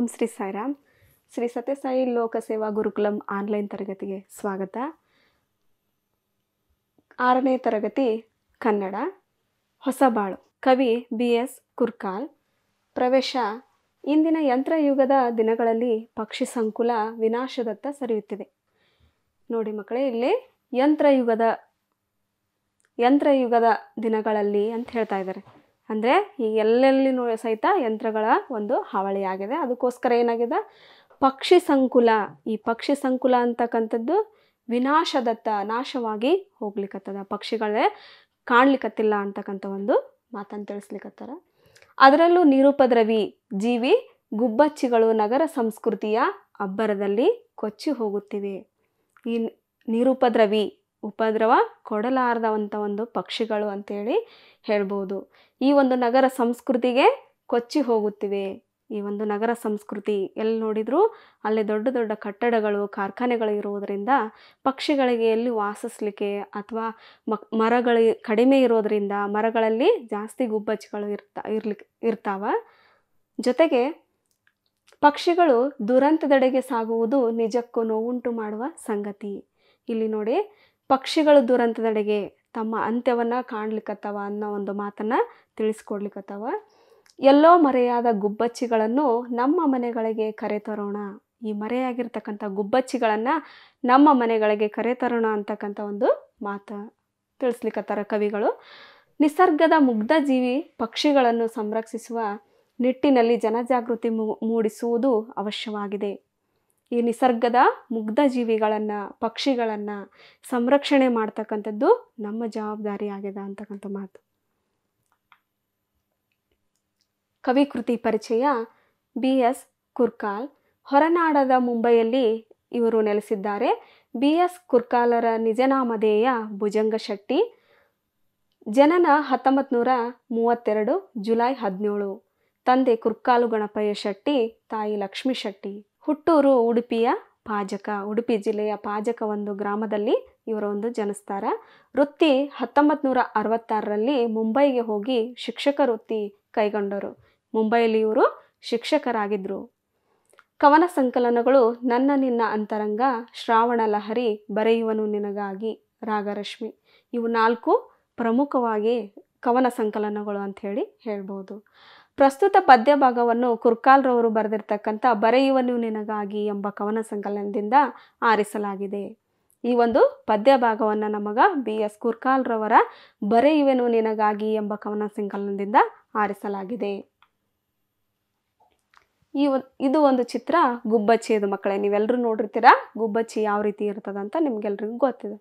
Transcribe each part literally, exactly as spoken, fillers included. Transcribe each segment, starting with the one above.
ಓಂ ಶ್ರೀ ಸಾಯಿರಾಮ್. ಶ್ರೀ ಸತ್ಯ ಸಾಯಿ ಲೋಕ ಸೇವಾ ಗುರುಕುಲಂ ಆನ್ಲೈನ್ ತರಗತಿಗೆ ಸ್ವಾಗತ. ಆರನೇ ತರಗತಿ ಕನ್ನಡ. ಹೊಸಬಾಳು. ಕವಿ ಬಿ ಎಸ್ ಕುರ್ಕಾಲ್. ಪ್ರವೇಶ. ಇಂದಿನ ಯಂತ್ರಯುಗದ ದಿನಗಳಲ್ಲಿ ಪಕ್ಷಿ ಸಂಕುಲ ವಿನಾಶದತ್ತ ಸರಿಯುತ್ತಿದೆ. ನೋಡಿ ಮಕ್ಕಳೇ, ಇಲ್ಲಿ ಯಂತ್ರಯುಗದ ಯಂತ್ರಯುಗದ ದಿನಗಳಲ್ಲಿ ಅಂತ ಹೇಳ್ತಾ ಇದ್ದಾರೆ. ಅಂದರೆ ಈ ಎಲ್ಲೆಲ್ಲಿ ನೋ ಸಹಿತ ಯಂತ್ರಗಳ ಒಂದು ಹಾವಳಿಯಾಗಿದೆ. ಅದಕ್ಕೋಸ್ಕರ ಏನಾಗಿದೆ, ಪಕ್ಷಿ ಸಂಕುಲ, ಈ ಪಕ್ಷಿ ಸಂಕುಲ ಅಂತಕ್ಕಂಥದ್ದು ವಿನಾಶದತ್ತ, ನಾಶವಾಗಿ ಹೋಗ್ಲಿಕ್ಕತ್ತದ. ಪಕ್ಷಿಗಳೇ ಕಾಣ್ಲಿಕ್ಕತ್ತಿಲ್ಲ ಅಂತಕ್ಕಂಥ ಒಂದು ಮಾತನ್ನು ತಿಳಿಸ್ಲಿಕ್ಕತ್ತಾರ. ಅದರಲ್ಲೂ ನಿರುಪದ್ರವಿ ಜೀವಿ ಗುಬ್ಬಚ್ಚಿಗಳು ನಗರ ಸಂಸ್ಕೃತಿಯ ಅಬ್ಬರದಲ್ಲಿ ಕೊಚ್ಚಿ ಹೋಗುತ್ತಿವೆ. ಈ ನಿರುಪದ್ರವಿ, ಉಪದ್ರವ ಕೊಡಲಾರದಂಥ ಒಂದು ಪಕ್ಷಿಗಳು ಅಂತೇಳಿ ಹೇಳ್ಬೋದು. ಈ ಒಂದು ನಗರ ಸಂಸ್ಕೃತಿಗೆ ಕೊಚ್ಚಿ ಹೋಗುತ್ತಿವೆ. ಈ ಒಂದು ನಗರ ಸಂಸ್ಕೃತಿ ಎಲ್ಲಿ ನೋಡಿದರೂ ಅಲ್ಲಿ ದೊಡ್ಡ ದೊಡ್ಡ ಕಟ್ಟಡಗಳು, ಕಾರ್ಖಾನೆಗಳು ಇರುವುದರಿಂದ ಪಕ್ಷಿಗಳಿಗೆ ಎಲ್ಲಿ ವಾಸಿಸ್ಲಿಕ್ಕೆ ಅಥವಾ ಮರಗಳು ಕಡಿಮೆ ಇರೋದರಿಂದ ಮರಗಳಲ್ಲಿ ಜಾಸ್ತಿ ಗುಬ್ಬಚ್ಚಿಗಳು ಇರ್ತಾ ಇರ್ಲಿಕ್ಕೆ ಇರ್ತಾವ. ಜೊತೆಗೆ ಪಕ್ಷಿಗಳು ದುರಂತದೆಡೆಗೆ ಸಾಗುವುದು ನಿಜಕ್ಕೂ ನೋವುಂಟು ಮಾಡುವ ಸಂಗತಿ. ಇಲ್ಲಿ ನೋಡಿ, ಪಕ್ಷಿಗಳು ದುರಂತದೆಡೆಗೆ ತಮ್ಮ ಅಂತ್ಯವನ್ನು ಕಾಣ್ಲಿಕ್ಕತ್ತವ ಅನ್ನೋ ಒಂದು ಮಾತನ್ನು ತಿಳಿಸ್ಕೊಡ್ಲಿಕ್ಕತ್ತವ. ಎಲ್ಲೋ ಮರೆಯಾದ ಗುಬ್ಬಚ್ಚಿಗಳನ್ನು ನಮ್ಮ ಮನೆಗಳಿಗೆ ಕರೆತರೋಣ. ಈ ಮರೆಯಾಗಿರ್ತಕ್ಕಂಥ ಗುಬ್ಬಚ್ಚಿಗಳನ್ನು ನಮ್ಮ ಮನೆಗಳಿಗೆ ಕರೆತರೋಣ ಅಂತಕ್ಕಂಥ ಒಂದು ಮಾತು ತಿಳಿಸ್ಲಿಕ್ಕತ್ತಾರ ಕವಿಗಳು. ನಿಸರ್ಗದ ಮುಗ್ಧ ಜೀವಿ ಪಕ್ಷಿಗಳನ್ನು ಸಂರಕ್ಷಿಸುವ ನಿಟ್ಟಿನಲ್ಲಿ ಜನಜಾಗೃತಿ ಮೂಡಿಸುವುದು ಅವಶ್ಯವಾಗಿದೆ. ಈ ನಿಸರ್ಗದ ಮುಗ್ಧ ಜೀವಿಗಳನ್ನು, ಪಕ್ಷಿಗಳನ್ನು ಸಂರಕ್ಷಣೆ ಮಾಡ್ತಕ್ಕಂಥದ್ದು ನಮ್ಮ ಜವಾಬ್ದಾರಿಯಾಗಿದೆ ಅಂತಕ್ಕಂಥ ಮಾತು. ಕವಿ ಕೃತಿ ಪರಿಚಯ. B S Kurkal. ಹೊರನಾಡದ ಮುಂಬೈಯಲ್ಲಿ ಇವರು ನೆಲೆಸಿದ್ದಾರೆ. ಬಿ ಎಸ್ ಕುರ್ಕಾಲರ ನಿಜನಾಮಧೇಯ ಭುಜಂಗ ಶೆಟ್ಟಿ. ಜನನ ಹತ್ತೊಂಬತ್ತು ನೂರ ಮೂವತ್ತೆರಡು ಜುಲೈ ಹದಿನೇಳು. ತಂದೆ ಕುರ್ಕಾಲು ಗಣಪಯ್ಯ ಶೆಟ್ಟಿ, ತಾಯಿ ಲಕ್ಷ್ಮೀ ಶೆಟ್ಟಿ. ಹುಟ್ಟೂರು ಉಡುಪಿಯ ಪಾಜಕ. ಉಡುಪಿ ಜಿಲ್ಲೆಯ ಪಾಜಕ ಒಂದು ಗ್ರಾಮದಲ್ಲಿ ಇವರು ಒಂದು ಜನಿಸ್ತಾರ. ವೃತ್ತಿ ಹತ್ತೊಂಬತ್ತು ನೂರ ಅರವತ್ತಾರರಲ್ಲಿ ಮುಂಬೈಗೆ ಹೋಗಿ ಶಿಕ್ಷಕ ವೃತ್ತಿ ಕೈಗೊಂಡರು. ಮುಂಬೈಯಲ್ಲಿ ಇವರು ಶಿಕ್ಷಕರಾಗಿದ್ದರು. ಕವನ ಸಂಕಲನಗಳು ನನ್ನ ನಿನ್ನ ಅಂತರಂಗ, ಶ್ರಾವಣ ಲಹರಿ, ಬರೆಯುವನು ನಿನಗಾಗಿ, ರಾಗರಶ್ಮಿ. ಇವು ನಾಲ್ಕು ಪ್ರಮುಖವಾಗಿ ಕವನ ಸಂಕಲನಗಳು ಅಂಥೇಳಿ ಹೇಳ್ಬೋದು. ಪ್ರಸ್ತುತ ಪದ್ಯ ಭಾಗವನ್ನು ಕುರ್ಕಾಲ್ರವರು ಬರೆದಿರ್ತಕ್ಕಂಥ ಬರೆಯುವನು ನಿನಗಾಗಿ ಎಂಬ ಕವನ ಸಂಕಲನದಿಂದ ಆರಿಸಲಾಗಿದೆ. ಈ ಒಂದು ಪದ್ಯ ಭಾಗವನ್ನು ನಮಗ ಬಿ ಎಸ್ ಕುರ್ಕಾಲ್ರವರ ಬರೆಯುವೆನು ನಿನಗಾಗಿ ಎಂಬ ಕವನ ಸಂಕಲನದಿಂದ ಆರಿಸಲಾಗಿದೆ. ಈ ಇದು ಒಂದು ಚಿತ್ರ ಗುಬ್ಬಚ್ಚಿಯದು ಮಕ್ಕಳೇ. ನೀವೆಲ್ಲರೂ ನೋಡಿರ್ತೀರಾ ಗುಬ್ಬಚ್ಚಿ ಯಾವ ರೀತಿ ಇರ್ತದಂತ ನಿಮ್ಗೆಲ್ರಿಗೂ ಗೊತ್ತಿದೆ.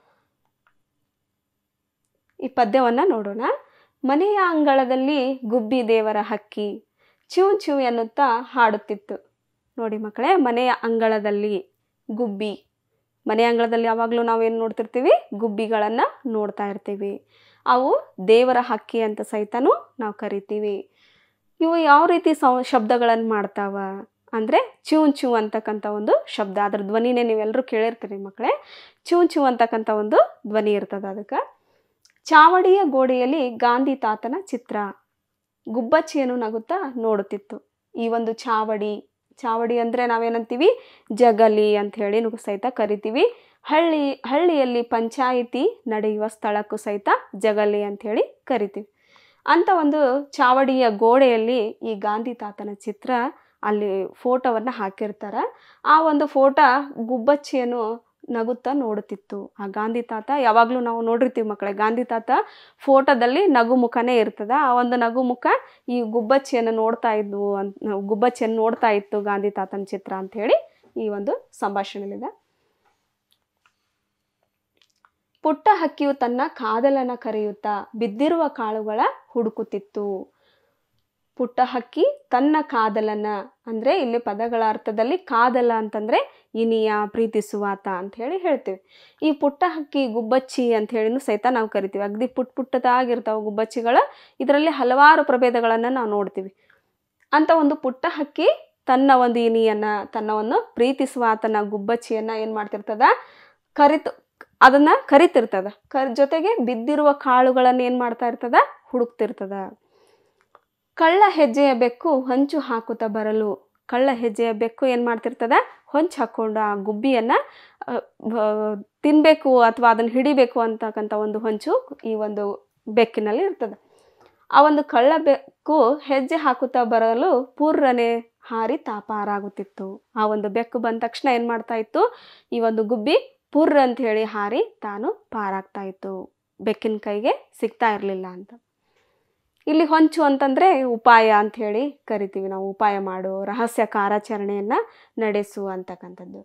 ಈ ಪದ್ಯವನ್ನು ನೋಡೋಣ. ಮನೆಯ ಅಂಗಳದಲ್ಲಿ ಗುಬ್ಬಿ ದೇವರ ಹಕ್ಕಿ ಚಿವ್ ಚಿವ್ ಎನ್ನುತ್ತಾ ಹಾಡುತ್ತಿತ್ತು. ನೋಡಿ ಮಕ್ಕಳೇ, ಮನೆಯ ಅಂಗಳದಲ್ಲಿ ಗುಬ್ಬಿ. ಮನೆಯ ಅಂಗಳದಲ್ಲಿ ಯಾವಾಗಲೂ ನಾವೇನು ನೋಡ್ತಿರ್ತೀವಿ, ಗುಬ್ಬಿಗಳನ್ನು ನೋಡ್ತಾ ಇರ್ತೀವಿ. ಅವು ದೇವರ ಹಕ್ಕಿ ಅಂತ ಸಹಿತನೂ ನಾವು ಕರಿತೀವಿ. ಇವು ಯಾವ ರೀತಿ ಸೌ ಶಬ್ದಗಳನ್ನು ಮಾಡ್ತಾವ ಅಂದರೆ ಚಿವ್ ಚಿವ್ ಅಂತಕ್ಕಂಥ ಒಂದು ಶಬ್ದ. ಅದ್ರ ಧ್ವನಿನೇ ನೀವೆಲ್ಲರೂ ಕೇಳಿರ್ತೀರಿ ಮಕ್ಕಳೇ. ಚಿವ್ ಚಿವ್ ಅಂತಕ್ಕಂಥ ಒಂದು ಧ್ವನಿ ಇರ್ತದೆ ಅದಕ್ಕೆ. ಚಾವಡಿಯ ಗೋಡೆಯಲ್ಲಿ ಗಾಂಧಿ ತಾತನ ಚಿತ್ರ. ಗುಬ್ಬಚ್ಚಿಯನ್ನು ನಗುತ್ತಾ ನೋಡುತ್ತಿತ್ತು. ಈ ಒಂದು ಚಾವಡಿ, ಚಾವಡಿ ಅಂದರೆ ನಾವೇನಂತೀವಿ, ಜಗಲಿ ಅಂಥೇಳಿ ಸಹಿತ ಕರಿತೀವಿ. ಹಳ್ಳಿ ಹಳ್ಳಿಯಲ್ಲಿ ಪಂಚಾಯಿತಿ ನಡೆಯುವ ಸ್ಥಳಕ್ಕೂ ಸಹಿತ ಜಗಲಿ ಅಂಥೇಳಿ ಕರಿತೀವಿ. ಅಂಥ ಒಂದು ಚಾವಡಿಯ ಗೋಡೆಯಲ್ಲಿ ಈ ಗಾಂಧಿ ತಾತನ ಚಿತ್ರ, ಅಲ್ಲಿ ಫೋಟೋವನ್ನು ಹಾಕಿರ್ತಾರೆ. ಆ ಒಂದು ಫೋಟೋ ಗುಬ್ಬಚ್ಚಿಯನ್ನು ನಗುತ್ತಾ ನೋಡುತ್ತಿತ್ತು. ಆ ಗಾಂಧಿ ತಾತ ಯಾವಾಗಲೂ ನಾವು ನೋಡಿರ್ತೀವಿ ಮಕ್ಕಳೇ, ಗಾಂಧಿ ತಾತ ಫೋಟೋದಲ್ಲಿ ನಗು ಮುಖನೇ ಇರ್ತದೆ. ಆ ಒಂದು ನಗು ಮುಖ ಈ ಗುಬ್ಬಚ್ಚಿಯನ್ನು ನೋಡ್ತಾ ಇದ್ವು ಅಂತ ಗುಬ್ಬಚ್ಚಿಯನ್ನು ನೋಡ್ತಾ ಇತ್ತು ಗಾಂಧಿ ತಾತನ ಚಿತ್ರ ಅಂಥೇಳಿ ಈ ಒಂದು ಸಂಭಾಷಣೆಯಲ್ಲಿದೆ. ಪುಟ್ಟ ಹಕ್ಕಿಯು ತನ್ನ ಕಾದಲನ್ನು ಕರೆಯುತ್ತಾ ಬಿದ್ದಿರುವ ಕಾಳುಗಳ ಹುಡುಕುತ್ತಿತ್ತು. ಪುಟ್ಟ ಹಕ್ಕಿ ತನ್ನ ಕಾದಲನ್ನ, ಅಂದರೆ ಇಲ್ಲಿ ಪದಗಳ ಅರ್ಥದಲ್ಲಿ ಕಾದಲ ಅಂತಂದರೆ ಇನಿಯ, ಪ್ರೀತಿಸುವಾತ ಅಂತ ಹೇಳಿ ಹೇಳ್ತೀವಿ. ಈ ಪುಟ್ಟ ಹಕ್ಕಿ ಗುಬ್ಬಚ್ಚಿ ಅಂತ ಹೇಳಿನೂ ಸಹಿತ ನಾವು ಕರಿತೀವಿ. ಅಗದಿ ಪುಟ್ಟ ಪುಟ್ಟದಾಗಿರ್ತಾವೆ ಗುಬ್ಬಚ್ಚಿಗಳ. ಇದರಲ್ಲಿ ಹಲವಾರು ಪ್ರಭೇದಗಳನ್ನು ನಾವು ನೋಡ್ತೀವಿ. ಅಂತ ಒಂದು ಪುಟ್ಟ ಹಕ್ಕಿ ತನ್ನ ಒಂದು ಇನಿಯನ್ನು, ತನ್ನ ಒಂದು ಪ್ರೀತಿಸುವಾತನ ಗುಬ್ಬಚ್ಚಿಯನ್ನು ಏನು ಮಾಡ್ತಿರ್ತದ, ಕರಿತು ಅದನ್ನು ಕರಿತಿರ್ತದ. ಕ ಜೊತೆಗೆ ಬಿದ್ದಿರುವ ಕಾಳುಗಳನ್ನು ಏನು ಮಾಡ್ತಾ ಇರ್ತದ, ಹುಡುಕ್ತಿರ್ತದ. ಕಳ್ಳ ಹೆಜ್ಜೆಯ ಬೆಕ್ಕು ಹಂಚು ಹಾಕುತ್ತಾ ಬರಲು ಕಳ್ಳ ಹೆಜ್ಜೆಯ ಬೆಕ್ಕು ಏನು ಮಾಡ್ತಿರ್ತದೆ, ಹೊಂಚು ಹಾಕ್ಕೊಂಡು ಆ ಗುಬ್ಬಿಯನ್ನು ತಿನ್ನಬೇಕು ಅಥವಾ ಅದನ್ನು ಹಿಡಿಬೇಕು ಅಂತಕ್ಕಂಥ ಒಂದು ಹೊಂಚು ಈ ಒಂದು ಬೆಕ್ಕಿನಲ್ಲಿ ಇರ್ತದೆ. ಆ ಒಂದು ಕಳ್ಳ ಬೆಕ್ಕು ಹೆಜ್ಜೆ ಹಾಕುತ್ತಾ ಬರಲು ಪೂರ್ರನೆ ಹಾರಿ ತಾಪಾರಾಗುತ್ತಿತ್ತು. ಆ ಒಂದು ಬೆಕ್ಕು ಬಂದ ತಕ್ಷಣ ಏನು ಮಾಡ್ತಾ ಇತ್ತು, ಈ ಒಂದು ಗುಬ್ಬಿ ಪುರ್ರ ಅಂತ ಹೇಳಿ ಹಾರಿ ತಾನು ಪಾರಾಗ್ತಾ ಇತ್ತು, ಬೆಕ್ಕಿನ ಕೈಗೆ ಸಿಗ್ತಾ ಇರಲಿಲ್ಲ ಅಂತ. ಇಲ್ಲಿ ಹೊಂಚು ಅಂತಂದರೆ ಉಪಾಯ ಅಂತ ಹೇಳಿ ಕರಿತೀವಿ ನಾವು. ಉಪಾಯ ಮಾಡು, ರಹಸ್ಯ ಕಾರ್ಯಾಚರಣೆಯನ್ನು ನಡೆಸು ಅಂತಕ್ಕಂಥದ್ದು.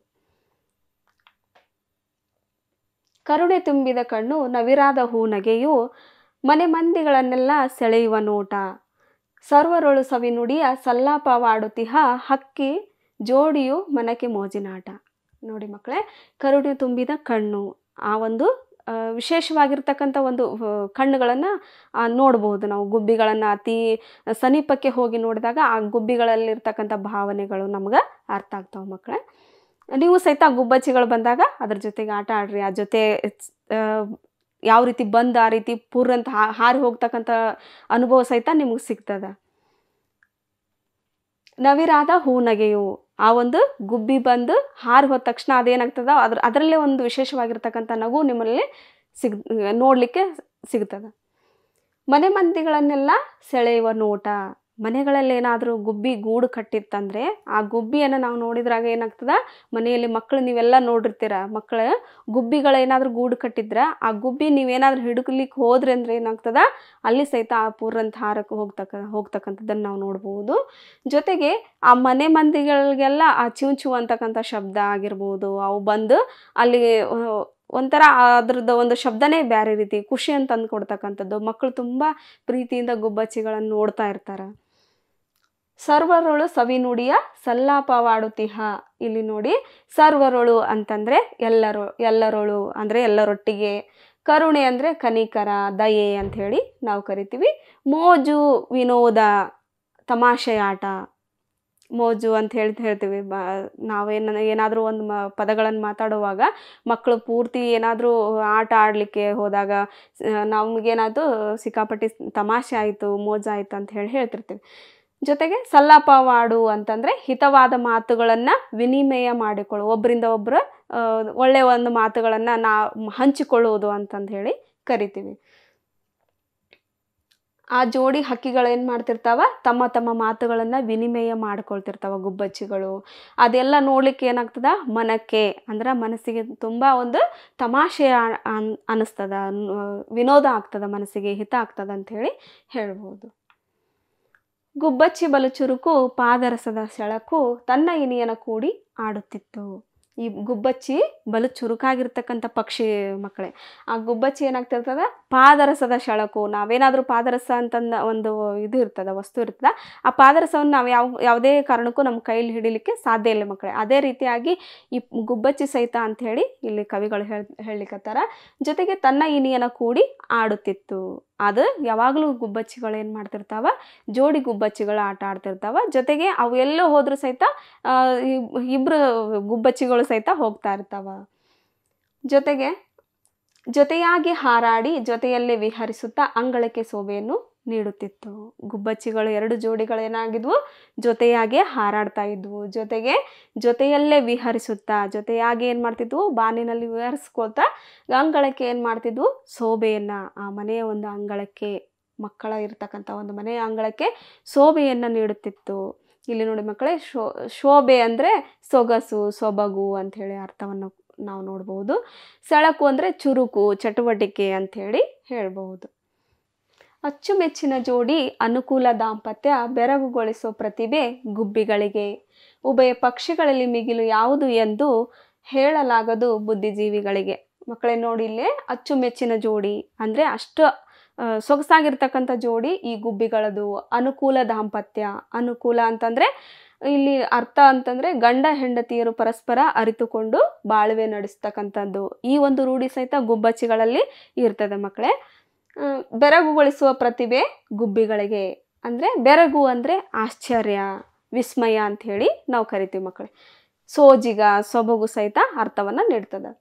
ಕರುಣೆ ತುಂಬಿದ ಕಣ್ಣು, ನವಿರಾದ ಹೂ ನಗೆಯು, ಮನೆ ಮಂದಿಗಳನ್ನೆಲ್ಲ ಸೆಳೆಯುವ ನೋಟ, ಸರ್ವರೊಳು ಸವಿ ನುಡಿಯ ಸಲ್ಲಾಪವಾಡುತ್ತಿಹ ಹಕ್ಕಿ ಜೋಡಿಯು ಮನಕ್ಕೆ ಮೋಜಿನಾಟ. ನೋಡಿ ಮಕ್ಕಳೇ, ಕರುಣೆ ತುಂಬಿದ ಕಣ್ಣು, ಆ ಒಂದು ವಿಶೇಷವಾಗಿರ್ತಕ್ಕಂಥ ಒಂದು ಕಣ್ಣುಗಳನ್ನು ನೋಡ್ಬೋದು ನಾವು. ಗುಬ್ಬಿಗಳನ್ನು ಅತಿ ಸಮೀಪಕ್ಕೆ ಹೋಗಿ ನೋಡಿದಾಗ ಆ ಗುಬ್ಬಿಗಳಲ್ಲಿರ್ತಕ್ಕಂಥ ಭಾವನೆಗಳು ನಮ್ಗೆ ಅರ್ಥ ಆಗ್ತಾವೆ ಮಕ್ಕಳೇ. ನೀವು ಸಹಿತ ಗುಬ್ಬಚ್ಚಿಗಳು ಬಂದಾಗ ಅದ್ರ ಜೊತೆಗೆ ಆಟ ಆಡ್ರಿ. ಆ ಜೊತೆ ಯಾವ ರೀತಿ ಬಂದು ಆ ರೀತಿ ಪೂರ್ರಂತ ಹಾರಿ ಹೋಗ್ತಕ್ಕಂಥ ಅನುಭವ ಸಹಿತ ನಿಮಗೆ ಸಿಗ್ತದೆ. ನವಿರಾದ ಹೂ ನಗೆಯು, ಆ ಒಂದು ಗುಬ್ಬಿ ಬಂದು ಹಾರಿ ಹೋದ ತಕ್ಷಣ ಅದೇನಾಗ್ತದ, ಅದ್ರ ಅದರಲ್ಲೇ ಒಂದು ವಿಶೇಷವಾಗಿರ್ತಕ್ಕಂಥ ನಗು ನಿಮ್ಮಲ್ಲಿ ಸಿಗ್ ನೋಡಲಿಕ್ಕೆ ಸಿಗ್ತದೆ. ಮನೆ ಮಂದಿಗಳನ್ನೆಲ್ಲ ಸೆಳೆಯುವ ನೋಟ, ಮನೆಗಳಲ್ಲಿ ಏನಾದರೂ ಗುಬ್ಬಿ ಗೂಡು ಕಟ್ಟಿತ್ತಂದರೆ ಆ ಗುಬ್ಬಿಯನ್ನು ನಾವು ನೋಡಿದ್ರಾಗ ಏನಾಗ್ತದೆ, ಮನೆಯಲ್ಲಿ ಮಕ್ಕಳು ನೀವೆಲ್ಲ ನೋಡಿರ್ತೀರ, ಮಕ್ಕಳು ಗುಬ್ಬಿಗಳೇನಾದರೂ ಗೂಡು ಕಟ್ಟಿದ್ರೆ ಆ ಗುಬ್ಬಿ ನೀವೇನಾದರೂ ಹಿಡುಕ್ಲಿಕ್ಕೆ ಹೋದ್ರಿ ಅಂದರೆ ಏನಾಗ್ತದೆ, ಅಲ್ಲಿ ಸಹಿತ ಆ ಪೂರ್ರಂತ ಹಾರಕ್ಕೆ ಹೋಗ್ತಕ್ಕ ಹೋಗ್ತಕ್ಕಂಥದ್ದನ್ನು ನಾವು ನೋಡ್ಬೋದು. ಜೊತೆಗೆ ಆ ಮನೆ ಮಂದಿಗಳಿಗೆಲ್ಲ ಆ ಚಿವ್ ಚಿವ್ ಅಂತಕ್ಕಂಥ ಶಬ್ದ ಆಗಿರ್ಬೋದು, ಅವು ಬಂದು ಅಲ್ಲಿ ಒಂಥರ ಅದ್ರದ್ದು ಒಂದು ಶಬ್ದನೇ ಬೇರೆ ರೀತಿ ಖುಷಿ ಅಂತ ಅಂದು ಕೊಡ್ತಕ್ಕಂಥದ್ದು. ಮಕ್ಕಳು ತುಂಬ ಪ್ರೀತಿಯಿಂದ ಗುಬ್ಬಚ್ಚಿಗಳನ್ನು ನೋಡ್ತಾ ಇರ್ತಾರೆ. ಸರ್ವರೊಳು ಸವಿ ನುಡಿಯ ಸಲ್ಲಾಪವಾಡುತ್ತಿಹ, ಇಲ್ಲಿ ನೋಡಿ ಸರ್ವರೊಳು ಅಂತಂದರೆ ಎಲ್ಲರೂ, ಎಲ್ಲರೊಳು ಅಂದರೆ ಎಲ್ಲರೊಟ್ಟಿಗೆ, ಕರುಣೆ ಅಂದರೆ ಕನಿಕರ, ದಯೆ ಅಂಥೇಳಿ ನಾವು ಕರಿತೀವಿ. ಮೋಜು ವಿನೋದ, ತಮಾಷೆಯಾಟ, ಮೋಜು ಅಂತ ಹೇಳಿ ಹೇಳ್ತೀವಿ. ಬ ನಾವೇನು ಏನಾದರೂ ಒಂದು ಮ ಪದಗಳನ್ನು ಮಾತಾಡುವಾಗ ಮಕ್ಕಳು ಪೂರ್ತಿ ಏನಾದರೂ ಆಟ ಆಡಲಿಕ್ಕೆ ಹೋದಾಗ ನಮಗೇನಾದರೂ ಸಿಕ್ಕಾಪಟ್ಟಿ ತಮಾಷೆ ಆಯಿತು, ಮೋಜಾಯಿತು ಅಂತ ಹೇಳಿ ಹೇಳ್ತಿರ್ತೀವಿ. ಜೊತೆಗೆ ಸಲ್ಲಾಪವಾಡು ಅಂತಂದರೆ ಹಿತವಾದ ಮಾತುಗಳನ್ನು ವಿನಿಮಯ ಮಾಡಿಕೊಳ್ಳು, ಒಬ್ಬರಿಂದ ಒಬ್ಬರು ಒಳ್ಳೆಯ ಒಂದು ಮಾತುಗಳನ್ನು ನಾ ಹಂಚಿಕೊಳ್ಳುವುದು ಅಂತಂದು ಹೇಳಿ ಕರಿತೀವಿ. ಆ ಜೋಡಿ ಹಕ್ಕಿಗಳೇನು ಮಾಡ್ತಿರ್ತಾವ, ತಮ್ಮ ತಮ್ಮ ಮಾತುಗಳನ್ನು ವಿನಿಮಯ ಮಾಡ್ಕೊಳ್ತಿರ್ತಾವ ಗುಬ್ಬಚ್ಚಿಗಳು. ಅದೆಲ್ಲ ನೋಡ್ಲಿಕ್ಕೆ ಏನಾಗ್ತದ, ಮನಕ್ಕೆ ಅಂದ್ರೆ ಮನಸ್ಸಿಗೆ ತುಂಬ ಒಂದು ತಮಾಷೆ ಅನ್ ಅನ್ನಿಸ್ತದ, ವಿನೋದ ಆಗ್ತದ, ಮನಸ್ಸಿಗೆ ಹಿತ ಆಗ್ತದ ಅಂಥೇಳಿ ಹೇಳ್ಬೋದು. ಗುಬ್ಬಚ್ಚಿ ಬಲು ಚುರುಕು, ಪಾದರಸದ ಸೆಳಕು, ತನ್ನ ಇನಿಯನ ಕೂಡಿ ಆಡುತ್ತಿತ್ತು. ಈ ಗುಬ್ಬಚ್ಚಿ ಬಲು ಚುರುಕಾಗಿರ್ತಕ್ಕಂಥ ಪಕ್ಷಿ ಮಕ್ಕಳೇ. ಆ ಗುಬ್ಬಚ್ಚಿ ಏನಾಗ್ತಿರ್ತದ, ಪಾದರಸದ ಸೆಳಕು, ನಾವೇನಾದರೂ ಪಾದರಸ ಅಂತಂದ ಒಂದು ಇದು ಇರ್ತದ, ವಸ್ತು ಇರ್ತದ, ಆ ಪಾದರಸವನ್ನು ನಾವು ಯಾವ ಯಾವುದೇ ಕಾರಣಕ್ಕೂ ನಮ್ಮ ಕೈಲಿ ಹಿಡಿಲಿಕ್ಕೆ ಸಾಧ್ಯ ಇಲ್ಲ ಮಕ್ಕಳೇ. ಅದೇ ರೀತಿಯಾಗಿ ಈ ಗುಬ್ಬಚ್ಚಿ ಸಹಿತ ಅಂಥೇಳಿ ಇಲ್ಲಿ ಕವಿಗಳು ಹೇಳಿ ಹೇಳಲಿಕ್ಕತ್ತಾರ. ಜೊತೆಗೆ ತನ್ನ ಇನಿಯನ ಕೂಡಿ ಆಡುತ್ತಿತ್ತು. ಅದು ಯಾವಾಗಲೂ ಗುಬ್ಬಚ್ಚಿಗಳು ಏನು ಮಾಡ್ತಿರ್ತಾವ, ಜೋಡಿ ಗುಬ್ಬಚ್ಚಿಗಳು ಆಟ ಆಡ್ತಿರ್ತಾವ. ಜೊತೆಗೆ ಅವು ಎಲ್ಲೋ ಹೋದರೂ ಸಹಿತ ಇಬ್ಬರು ಗುಬ್ಬಚ್ಚಿಗಳು ಸಹಿತ ಹೋಗ್ತಾ ಇರ್ತಾವ. ಜೊತೆಗೆ ಜೊತೆಯಾಗಿ ಹಾರಾಡಿ ಜೊತೆಯಲ್ಲೇ ವಿಹರಿಸುತ್ತಾ ಅಂಗಳಕ್ಕೆ ಶೋಭೆಯನ್ನು ನೀಡುತ್ತಿತ್ತು. ಗುಬ್ಬಚ್ಚಿಗಳು ಎರಡು ಜೋಡಿಗಳು ಏನಾಗಿದ್ವು, ಜೊತೆಯಾಗಿ ಹಾರಾಡ್ತಾ ಇದ್ವು. ಜೊತೆಗೆ ಜೊತೆಯಲ್ಲೇ ವಿಹರಿಸುತ್ತಾ, ಜೊತೆಯಾಗಿ ಏನು ಮಾಡ್ತಿದ್ವು, ಬಾನಿನಲ್ಲಿ ವಿಹರಿಸ್ಕೋತಾ ಅಂಗಳಕ್ಕೆ ಏನು ಮಾಡ್ತಿದ್ವು, ಶೋಭೆಯನ್ನು, ಆ ಮನೆಯ ಒಂದು ಅಂಗಳಕ್ಕೆ, ಮಕ್ಕಳ ಇರ್ತಕ್ಕಂಥ ಒಂದು ಮನೆಯ ಅಂಗಳಕ್ಕೆ ಶೋಭೆಯನ್ನು ನೀಡುತ್ತಿತ್ತು. ಇಲ್ಲಿ ನೋಡಿ ಮಕ್ಕಳೇ, ಶೋ ಶೋಭೆ ಅಂದರೆ ಸೊಗಸು, ಸೊಬಗು ಅಂಥೇಳಿ ಅರ್ಥವನ್ನು ನಾವು ನೋಡ್ಬೋದು. ಸೆಳಕು ಅಂದರೆ ಚುರುಕು, ಚಟುವಟಿಕೆ ಅಂಥೇಳಿ ಹೇಳ್ಬಹುದು. ಅಚ್ಚುಮೆಚ್ಚಿನ ಜೋಡಿ, ಅನುಕೂಲ ದಾಂಪತ್ಯ, ಬೆರಗುಗೊಳಿಸೋ ಪ್ರತಿಭೆ ಗುಬ್ಬಿಗಳಿಗೆ. ಉಭಯ ಪಕ್ಷಿಗಳಲ್ಲಿ ಮಿಗಿಲು ಯಾವುದು ಎಂದು ಹೇಳಲಾಗದು ಬುದ್ಧಿಜೀವಿಗಳಿಗೆ. ಮಕ್ಕಳೇ ನೋಡಿ, ಇಲ್ಲೇ ಅಚ್ಚುಮೆಚ್ಚಿನ ಜೋಡಿ ಅಂದರೆ ಅಷ್ಟು ಸೊಗಸಾಗಿರ್ತಕ್ಕಂಥ ಜೋಡಿ ಈ ಗುಬ್ಬಿಗಳದು. ಅನುಕೂಲ ದಾಂಪತ್ಯ, ಅನುಕೂಲ ಅಂತಂದರೆ ಇಲ್ಲಿ ಅರ್ಥ ಅಂತಂದರೆ ಗಂಡ ಹೆಂಡತಿಯರು ಪರಸ್ಪರ ಅರಿತುಕೊಂಡು ಬಾಳ್ವೆ ನಡೆಸ್ತಕ್ಕಂಥದ್ದು. ಈ ಒಂದು ರೂಢಿ ಸಹಿತ ಗುಬ್ಬಚ್ಚಿಗಳಲ್ಲಿ ಇರ್ತದೆ ಮಕ್ಕಳೇ. ಬೆರಗುಗೊಳಿಸುವ ಪ್ರತಿಭೆ ಗುಬ್ಬಿಗಳಿಗೆ ಅಂದರೆ, ಬೆರಗು ಅಂದರೆ ಆಶ್ಚರ್ಯ, ವಿಸ್ಮಯ ಅಂಥೇಳಿ ನಾವು ಕರಿತೀವಿ ಮಕ್ಕಳೇ. ಸೋಜಿಗ, ಸೊಬಗು ಸಹಿತ ಅರ್ಥವನ್ನು ನೀಡ್ತದೆ.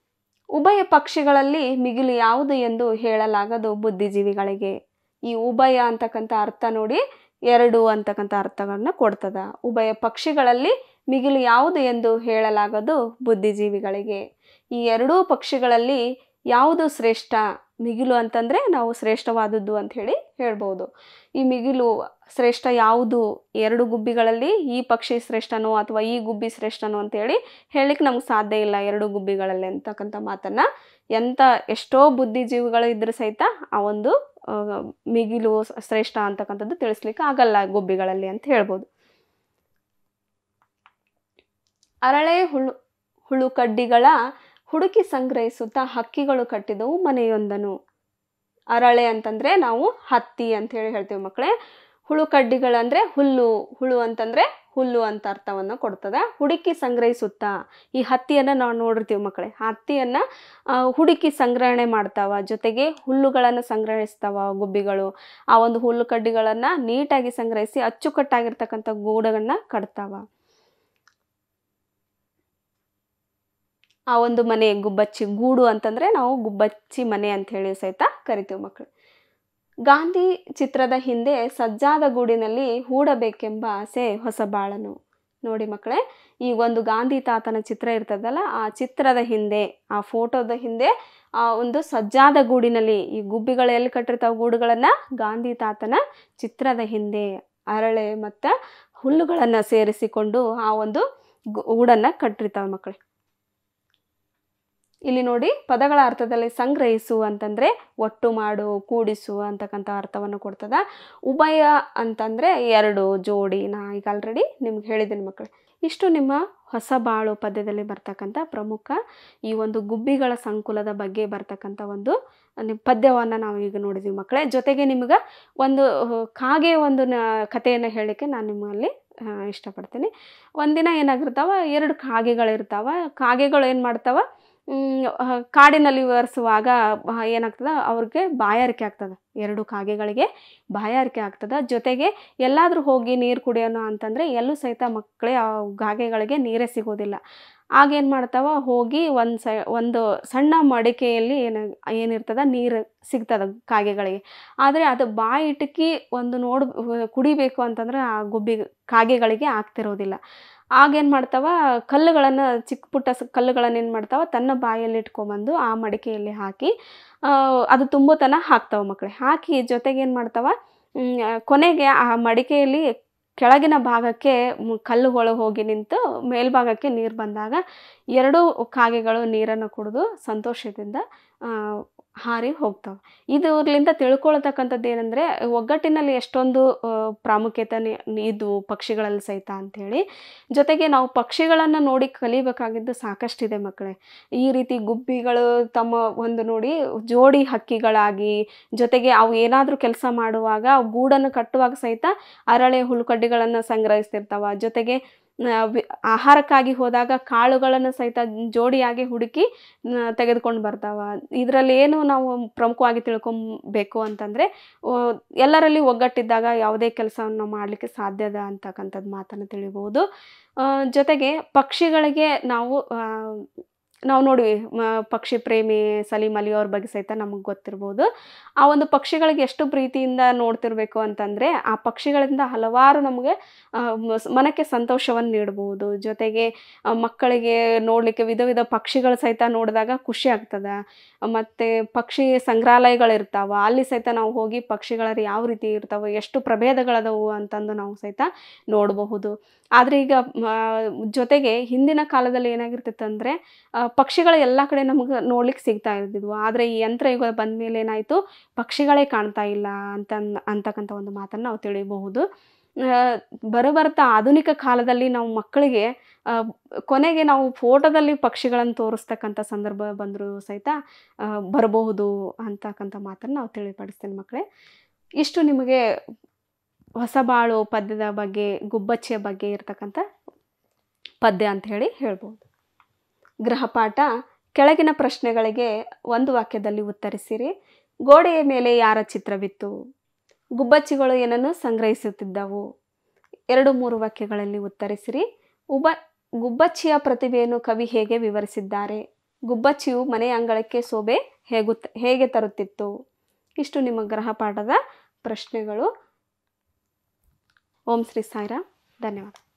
ಉಭಯ ಪಕ್ಷಿಗಳಲ್ಲಿ ಮಿಗಿಲು ಯಾವುದು ಎಂದು ಹೇಳಲಾಗದು ಬುದ್ಧಿಜೀವಿಗಳಿಗೆ. ಈ ಉಭಯ ಅಂತಕ್ಕಂಥ ಅರ್ಥ ನೋಡಿ, ಎರಡು ಅಂತಕ್ಕಂಥ ಅರ್ಥಗಳನ್ನ ಕೊಡ್ತದ. ಉಭಯ ಪಕ್ಷಿಗಳಲ್ಲಿ ಮಿಗಿಲು ಯಾವುದು ಎಂದು ಹೇಳಲಾಗದು ಬುದ್ಧಿಜೀವಿಗಳಿಗೆ. ಈ ಎರಡೂ ಪಕ್ಷಿಗಳಲ್ಲಿ ಯಾವುದು ಶ್ರೇಷ್ಠ, ಮಿಗಿಲು ಅಂತಂದರೆ ನಾವು ಶ್ರೇಷ್ಠವಾದದ್ದು ಅಂತ ಹೇಳಿ ಹೇಳ್ಬೋದು. ಈ ಮಿಗಿಲು ಶ್ರೇಷ್ಠ ಯಾವುದು, ಎರಡು ಗುಬ್ಬಿಗಳಲ್ಲಿ ಈ ಪಕ್ಷಿ ಶ್ರೇಷ್ಠನೋ ಅಥವಾ ಈ ಗುಬ್ಬಿ ಶ್ರೇಷ್ಠನೋ ಅಂತೇಳಿ ಹೇಳಲಿಕ್ಕೆ ನಮ್ಗೆ ಸಾಧ್ಯ ಇಲ್ಲ ಎರಡು ಗುಬ್ಬಿಗಳಲ್ಲಿ ಅಂತಕ್ಕಂಥ ಮಾತನ್ನು. ಎಂಥ ಎಷ್ಟೋ ಬುದ್ಧಿಜೀವಿಗಳು ಇದ್ರೂ ಸಹಿತ ಆ ಒಂದು ಮಿಗಿಲು ಶ್ರೇಷ್ಠ ಅಂತಕ್ಕಂಥದ್ದು ತಿಳಿಸ್ಲಿಕ್ಕೆ ಆಗಲ್ಲ ಗುಬ್ಬಿಗಳಲ್ಲಿ ಅಂತ ಹೇಳ್ಬೋದು. ಅರಳೆ ಹುಳು ಹುಳುಕಡ್ಡಿಗಳ ಹುಡುಕಿ ಸಂಗ್ರಹಿಸುತ್ತಾ ಹಕ್ಕಿಗಳು ಕಟ್ಟಿದವು ಮನೆಯೊಂದನು. ಅರಳೆ ಅಂತಂದರೆ ನಾವು ಹತ್ತಿ ಅಂತ ಹೇಳಿ ಹೇಳ್ತೀವಿ ಮಕ್ಕಳೇ. ಹುಳುಕಡ್ಡಿಗಳಂದರೆ ಹುಲ್ಲು, ಹುಳು ಅಂತಂದರೆ ಹುಲ್ಲು ಅಂತ ಅರ್ಥವನ್ನು ಕೊಡ್ತದೆ. ಹುಡುಕಿ ಸಂಗ್ರಹಿಸುತ್ತಾ, ಈ ಹತ್ತಿಯನ್ನು ನಾವು ನೋಡಿರ್ತೀವಿ ಮಕ್ಕಳೇ, ಹತ್ತಿಯನ್ನು ಹುಡುಕಿ ಸಂಗ್ರಹಣೆ ಮಾಡ್ತಾವ, ಜೊತೆಗೆ ಹುಲ್ಲುಗಳನ್ನು ಸಂಗ್ರಹಿಸ್ತಾವ ಗುಬ್ಬಿಗಳು. ಆ ಒಂದು ಹುಲ್ಲು ಕಡ್ಡಿಗಳನ್ನು ನೀಟಾಗಿ ಸಂಗ್ರಹಿಸಿ ಅಚ್ಚುಕಟ್ಟಾಗಿರ್ತಕ್ಕಂಥ ಗೂಡನ್ನು ಕಟ್ತಾವ. ಆ ಒಂದು ಮನೆ ಗುಬ್ಬಚ್ಚಿ ಗೂಡು ಅಂತಂದರೆ ನಾವು ಗುಬ್ಬಚ್ಚಿ ಮನೆ ಅಂತ ಹೇಳಿ ಸಹಿತ ಕರಿತೀವಿ ಮಕ್ಕಳು. ಗಾಂಧಿ ಚಿತ್ರದ ಹಿಂದೆ ಸಜ್ಜಾದ ಗೂಡಿನಲ್ಲಿ ಹೂಡಬೇಕೆಂಬ ಆಸೆ ಹೊಸಬಾಳನು. ನೋಡಿ ಮಕ್ಕಳೇ, ಈ ಒಂದು ಗಾಂಧಿ ತಾತನ ಚಿತ್ರ ಇರ್ತದಲ್ಲ, ಆ ಚಿತ್ರದ ಹಿಂದೆ, ಆ ಫೋಟೋದ ಹಿಂದೆ ಆ ಒಂದು ಸಜ್ಜಾದ ಗೂಡಿನಲ್ಲಿ ಈ ಗುಬ್ಬಿಗಳು ಎಲ್ಲಿ ಕಟ್ಟಿರ್ತಾವೆ ಗೂಡುಗಳನ್ನು, ಗಾಂಧಿ ತಾತನ ಚಿತ್ರದ ಹಿಂದೆ ಅರಳೆ ಮತ್ತು ಹುಲ್ಲುಗಳನ್ನು ಸೇರಿಸಿಕೊಂಡು ಆ ಒಂದು ಗೂಡನ್ನು ಕಟ್ಟಿರ್ತಾವೆ ಮಕ್ಕಳೇ. ಇಲ್ಲಿ ನೋಡಿ, ಪದಗಳ ಅರ್ಥದಲ್ಲಿ ಸಂಗ್ರಹಿಸು ಅಂತಂದರೆ ಒಟ್ಟು ಮಾಡು, ಕೂಡಿಸು ಅಂತಕ್ಕಂಥ ಅರ್ಥವನ್ನು ಕೊಡ್ತದ. ಉಭಯ ಅಂತಂದರೆ ಎರಡು, ಜೋಡಿ. ನಾ ಈಗ ಆಲ್ರೆಡಿ ನಿಮ್ಗೆ ಹೇಳಿದ್ದೀನಿ ಮಕ್ಕಳು. ಇಷ್ಟು ನಿಮ್ಮ ಹೊಸಬಾಳು ಪದ್ಯದಲ್ಲಿ ಬರ್ತಕ್ಕಂಥ ಪ್ರಮುಖ ಈ ಒಂದು ಗುಬ್ಬಿಗಳ ಸಂಕುಲದ ಬಗ್ಗೆ ಬರ್ತಕ್ಕಂಥ ಒಂದು ಪದ್ಯವನ್ನು ನಾವು ಈಗ ನೋಡಿದ್ವಿ ಮಕ್ಕಳೇ. ಜೊತೆಗೆ ನಿಮ್ಗೆ ಒಂದು ಕಾಗೆ ಒಂದು ನ ಕಥೆಯನ್ನು ಹೇಳಲಿಕ್ಕೆ ನಾನು ನಿಮ್ಮಲ್ಲಿ ಇಷ್ಟಪಡ್ತೀನಿ. ಒಂದಿನ ಏನಾಗಿರ್ತಾವ, ಎರಡು ಕಾಗೆಗಳಿರ್ತಾವ. ಕಾಗೆಗಳು ಏನು ಮಾಡ್ತಾವ, ಕಾಡಿನಲ್ಲಿ ವಿವರಿಸುವಾಗ ಏನಾಗ್ತದೆ, ಅವ್ರಿಗೆ ಬಾಯಾರಿಕೆ ಆಗ್ತದೆ. ಎರಡು ಕಾಗೆಗಳಿಗೆ ಬಾಯಾರಿಕೆ ಆಗ್ತದೆ. ಜೊತೆಗೆ ಎಲ್ಲಾದರೂ ಹೋಗಿ ನೀರು ಕುಡಿಯೋಣ ಅಂತಂದರೆ ಎಲ್ಲೂ ಸಹಿತ ಮಕ್ಕಳೇ ಆ ಕಾಗೆಗಳಿಗೆ ನೀರೇ ಸಿಗೋದಿಲ್ಲ. ಆಗೇನು ಮಾಡ್ತಾವ, ಹೋಗಿ ಒಂದು ಸ ಒಂದು ಸಣ್ಣ ಮಡಿಕೆಯಲ್ಲಿ ಏನು ಏನಿರ್ತದೆ ನೀರು ಸಿಗ್ತದೆ ಕಾಗೆಗಳಿಗೆ. ಆದರೆ ಅದು ಬಾಯಿ ಇಟಕಿ ಒಂದು ನೋಡ್ ಕುಡಿಬೇಕು ಅಂತಂದ್ರೆ ಆ ಗುಬ್ಬಿ ಕಾಗೆಗಳಿಗೆ ಆಗ್ತಿರೋದಿಲ್ಲ. ಆಗೇನು ಮಾಡ್ತಾವ, ಕಲ್ಲುಗಳನ್ನು ಚಿಕ್ಕ ಪುಟ್ಟ ಕಲ್ಲುಗಳನ್ನು ಏನು ಮಾಡ್ತಾವ, ತನ್ನ ಬಾಯಲ್ಲಿ ಇಟ್ಕೊಂಬಂದು ಆ ಮಡಿಕೆಯಲ್ಲಿ ಹಾಕಿ ಅದು ತುಂಬುತನ ಹಾಕ್ತಾವ ಮಕ್ಕಳೇ. ಹಾಕಿ ಜೊತೆಗೆ ಏನು ಮಾಡ್ತಾವ, ಕೊನೆಗೆ ಆ ಮಡಿಕೆಯಲ್ಲಿ ಕೆಳಗಿನ ಭಾಗಕ್ಕೆ ಕಲ್ಲುಗಳು ಹೋಗಿ ನಿಂತು ಮೇಲ್ಭಾಗಕ್ಕೆ ನೀರು ಬಂದಾಗ ಎರಡೂ ಕಾಗೆಗಳು ನೀರನ್ನು ಕುಡಿದು ಸಂತೋಷದಿಂದ ಹಾರಿ ಹೋಗ್ತಾವೆ. ಇದರಿಂದ ತಿಳ್ಕೊಳ್ತಕ್ಕಂಥದ್ದು ಏನಂದರೆ, ಒಗ್ಗಟ್ಟಿನಲ್ಲಿ ಎಷ್ಟೊಂದು ಪ್ರಾಮುಖ್ಯತೆ ಇದು ಪಕ್ಷಿಗಳಲ್ಲಿ ಸಹಿತ ಅಂಥೇಳಿ. ಜೊತೆಗೆ ನಾವು ಪಕ್ಷಿಗಳನ್ನು ನೋಡಿ ಕಲಿಬೇಕಾಗಿದ್ದು ಸಾಕಷ್ಟಿದೆ ಮಕ್ಕಳೇ. ಈ ರೀತಿ ಗುಬ್ಬಿಗಳು ತಮ್ಮ ಒಂದು ನೋಡಿ ಜೋಡಿ ಹಕ್ಕಿಗಳಾಗಿ, ಜೊತೆಗೆ ಅವು ಏನಾದರೂ ಕೆಲಸ ಮಾಡುವಾಗ ಗೂಡನ್ನು ಕಟ್ಟುವಾಗ ಸಹಿತ ಅರಳೆ ಹುಳುಕಡ್ಡಿಗಳನ್ನು ಸಂಗ್ರಹಿಸ್ತಿರ್ತಾವ. ಜೊತೆಗೆ ಆಹಾರಕ್ಕಾಗಿ ಹೋದಾಗ ಕಾಳುಗಳನ್ನು ಸಹಿತ ಜೋಡಿಯಾಗಿ ಹುಡುಕಿ ತೆಗೆದುಕೊಂಡು ಬರ್ತಾವ. ಇದರಲ್ಲಿ ಏನು ನಾವು ಪ್ರಮುಖವಾಗಿ ತಿಳ್ಕೊಬೇಕು ಅಂತಂದರೆ, ಎಲ್ಲರಲ್ಲಿ ಒಗ್ಗಟ್ಟಿದ್ದಾಗ ಯಾವುದೇ ಕೆಲಸವನ್ನು ಮಾಡಲಿಕ್ಕೆ ಸಾಧ್ಯದ ಅಂತಕ್ಕಂಥದ್ದು ಮಾತನ್ನು ತಿಳಿಬೋದು. ಜೊತೆಗೆ ಪಕ್ಷಿಗಳಿಗೆ ನಾವು ನಾವು ನೋಡಿವಿ, ಪಕ್ಷಿ ಪ್ರೇಮಿ ಸಲೀಂ ಅಲಿ ಅವ್ರ ಬಗ್ಗೆ ಸಹಿತ ನಮಗೆ ಗೊತ್ತಿರ್ಬೋದು. ಆ ಒಂದು ಪಕ್ಷಿಗಳಿಗೆ ಎಷ್ಟು ಪ್ರೀತಿಯಿಂದ ನೋಡ್ತಿರ್ಬೇಕು ಅಂತಂದರೆ, ಆ ಪಕ್ಷಿಗಳಿಂದ ಹಲವಾರು ನಮಗೆ ಮನಕ್ಕೆ ಸಂತೋಷವನ್ನು ನೀಡ್ಬೋದು. ಜೊತೆಗೆ ಮಕ್ಕಳಿಗೆ ನೋಡಲಿಕ್ಕೆ ವಿಧ ವಿಧ ಪಕ್ಷಿಗಳು ಸಹಿತ ನೋಡಿದಾಗ ಖುಷಿ ಆಗ್ತದೆ. ಮತ್ತು ಪಕ್ಷಿ ಸಂಗ್ರಹಾಲಯಗಳಿರ್ತಾವೆ, ಅಲ್ಲಿ ಸಹಿತ ನಾವು ಹೋಗಿ ಪಕ್ಷಿಗಳ ಯಾವ ರೀತಿ ಇರ್ತಾವೆ, ಎಷ್ಟು ಪ್ರಭೇದಗಳದವು ಅಂತಂದು ನಾವು ಸಹಿತ ನೋಡಬಹುದು. ಆದರೆ ಈಗ ಜೊತೆಗೆ ಹಿಂದಿನ ಕಾಲದಲ್ಲಿ ಏನಾಗಿರ್ತಿತ್ತು ಅಂದರೆ, ಪಕ್ಷಿಗಳು ಎಲ್ಲ ಕಡೆ ನಮಗೆ ನೋಡ್ಲಿಕ್ಕೆ ಸಿಗ್ತಾ ಇರ್ತಿದ್ವು. ಆದರೆ ಈ ಯಂತ್ರಯುಗ ಬಂದ ಮೇಲೆ ಏನಾಯಿತು, ಪಕ್ಷಿಗಳೇ ಕಾಣ್ತಾ ಇಲ್ಲ ಅಂತ ಅಂತಕ್ಕಂಥ ಒಂದು ಮಾತನ್ನು ನಾವು ತಿಳಿಯಬಹುದು. ಬರಬರ್ತಾ ಆಧುನಿಕ ಕಾಲದಲ್ಲಿ ನಾವು ಮಕ್ಕಳಿಗೆ ಕೊನೆಗೆ ನಾವು ಫೋಟೋದಲ್ಲಿ ಪಕ್ಷಿಗಳನ್ನು ತೋರಿಸ್ತಕ್ಕಂಥ ಸಂದರ್ಭ ಬಂದರೂ ಸಹಿತ ಬರಬಹುದು ಅಂತಕ್ಕಂಥ ಮಾತನ್ನು ನಾವು ತಿಳಿಪಡಿಸ್ತೀನಿ ಮಕ್ಕಳೇ. ಇಷ್ಟು ನಿಮಗೆ ಹೊಸಬಾಳು ಪದ್ಯದ ಬಗ್ಗೆ, ಗುಬ್ಬಚ್ಚಿಯ ಬಗ್ಗೆ ಇರತಕ್ಕಂಥ ಪದ್ಯ ಅಂತ ಹೇಳಿ ಹೇಳ್ಬೋದು. ಗೃಹಪಾಠ: ಕೆಳಗಿನ ಪ್ರಶ್ನೆಗಳಿಗೆ ಒಂದು ವಾಕ್ಯದಲ್ಲಿ ಉತ್ತರಿಸಿರಿ. ಗೋಡೆಯ ಮೇಲೆ ಯಾರ ಚಿತ್ರವಿತ್ತು? ಗುಬ್ಬಚ್ಚಿಗಳು ಏನನ್ನು ಸಂಗ್ರಹಿಸುತ್ತಿದ್ದವು? ಎರಡು ಮೂರು ವಾಕ್ಯಗಳಲ್ಲಿ ಉತ್ತರಿಸಿರಿ. ಉಬ ಗುಬ್ಬಚ್ಚಿಯ ಪ್ರತಿಭೆಯನ್ನು ಕವಿ ಹೇಗೆ ವಿವರಿಸಿದ್ದಾರೆ? ಗುಬ್ಬಚ್ಚಿಯು ಮನೆಯ ಅಂಗಳಕ್ಕೆ ಶೋಭೆ ಹೇಗು ಹೇಗೆ ತರುತ್ತಿತ್ತು? ಇಷ್ಟು ನಿಮ್ಮ ಗೃಹಪಾಠದ ಪ್ರಶ್ನೆಗಳು. ಓಂ ಶ್ರೀ ಸಾಯಿರಾಮ್. ಧನ್ಯವಾದ.